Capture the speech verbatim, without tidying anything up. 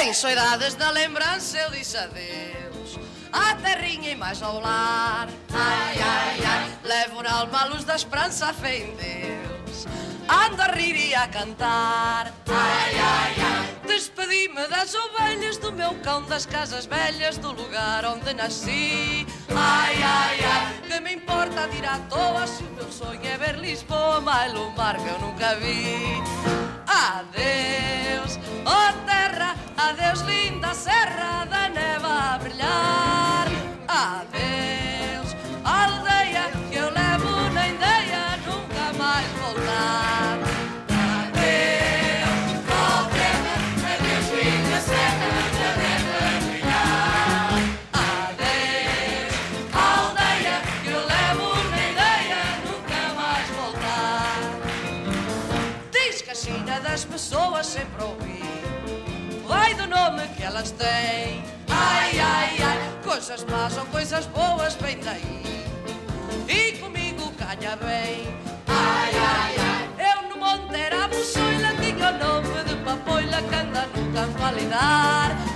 Em saudades da lembrança eu disse adeus à terrinha e mais ao lar. Ai, ai, ai, levo na alma a luz da esperança, a fé em Deus. Ando a rir e a cantar. Ai, ai, ai, despedi-me das ovelhas, do meu cão, das casas velhas, do lugar onde nasci. Ai, ai, ai, que me importa de ir à toa se o meu sonho é ver Lisboa, mais o mar que eu nunca vi. Adeus, oh terra, adeus linda serra da neve a brilhar. Adeus, aldeia que eu levo na ideia nunca mais voltar. Adeus, oh terra, adeus linda serra da neve a brilhar. Adeus, aldeia que eu levo na ideia nunca mais voltar. Diz que a China das pessoas sempre ouvi, vai do nome que elas têm. Ai, ai, ai, coisas más ou coisas boas vêm daí, e comigo calha bem. Ai, ai, ai, eu no monte era a buçoila, tinha o nome de papoila que anda no campo a lidar.